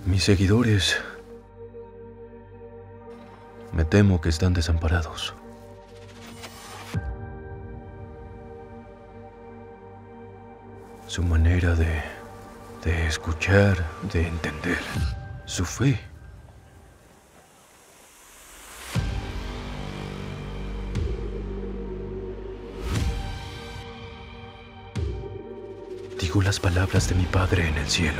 Mis seguidores, me temo que están desamparados. Su manera de escuchar, de entender, su fe. Digo las palabras de mi Padre en el cielo.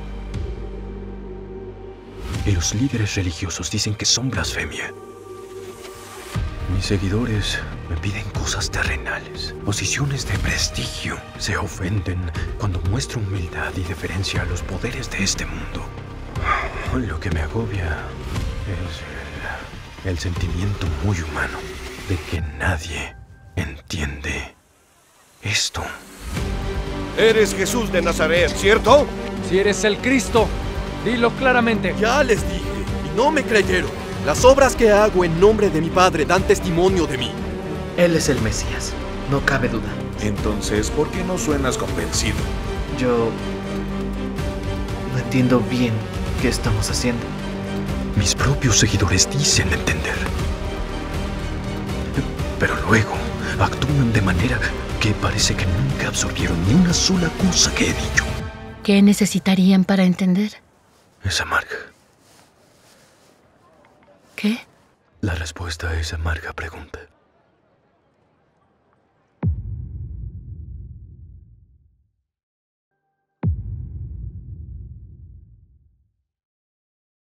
Y los líderes religiosos dicen que son blasfemia. Mis seguidores me piden cosas terrenales, posiciones de prestigio. Se ofenden cuando muestro humildad y deferencia a los poderes de este mundo. Lo que me agobia es el sentimiento muy humano de que nadie entiende esto. Eres Jesús de Nazaret, ¿cierto? Si eres el Cristo, dilo claramente. Ya les dije, y no me creyeron. Las obras que hago en nombre de mi Padre dan testimonio de mí. Él es el Mesías, no cabe duda. Entonces, ¿por qué no suenas convencido? Yo no entiendo bien qué estamos haciendo. Mis propios seguidores dicen entender. Pero luego actúan de manera que parece que nunca absorbieron ni una sola cosa que he dicho. ¿Qué necesitarían para entender? Es amarga. ¿Qué? La respuesta a esa amarga pregunta.